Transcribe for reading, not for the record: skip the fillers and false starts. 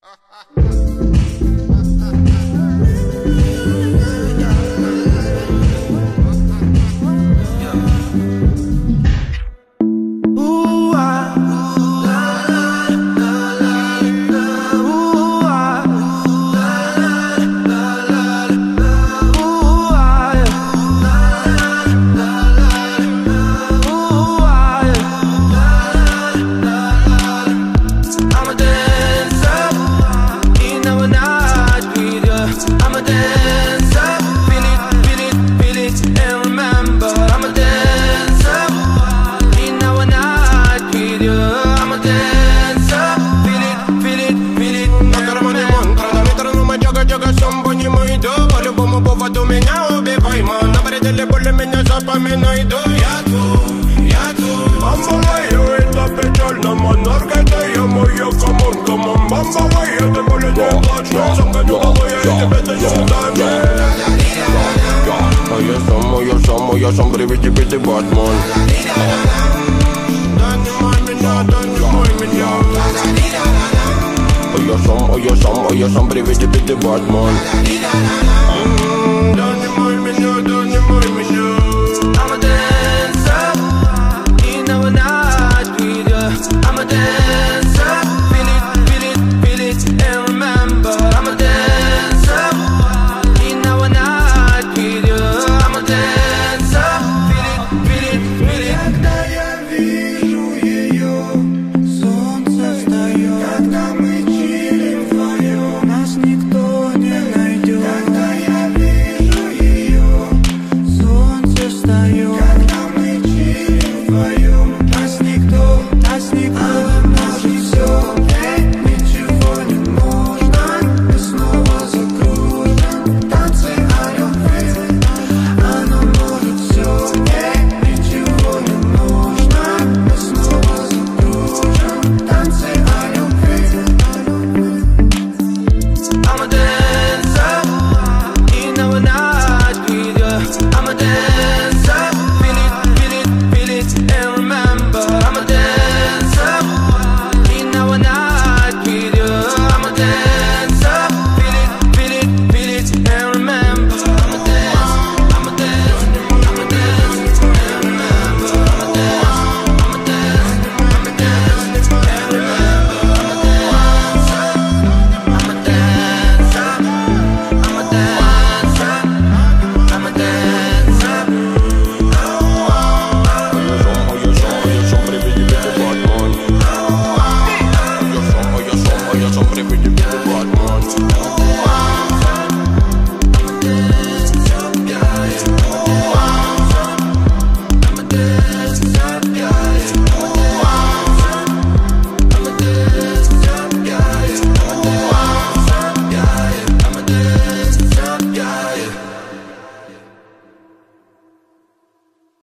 Поводу меня убивай, ман. На пределе боли меня запоминай, да я тут. Бамбалай, это печально, монарка, это я моя коммунка. Бамбалай, это боли не плачь, я сам гоню головой, я тебе тащу даме. А я сам, привет тебе, ты Батман. Донимай меня, донимай меня. А я сам, привет тебе, ты Батман. Донимай меня, донимай меня. I'm a dancer, you know when I with you. I'm a dancer, feel it, and remember. I'm a dancer, you know when I with you. I'm a dancer, feel it. Когда я вижу ее, солнце встает. Когда мы чилим вдвоем, нас никто не найдет. Когда я вижу ее, солнце встает. Когда мы чилим вдвоем, нас никто не может все. Ничего не нужно, мы снова закружим. Танцы о любви, она может все. Ничего не нужно, мы снова закружим. Танцы о любви. I'm a dancer, you know when I with you. I'm a dancer, feel it, and remember. I'm a dancer, you know when I with you. I'm a dancer, feel it, and remember. I'm a dancer, and remember. I'm a dancer, and Я сам, привет тебе,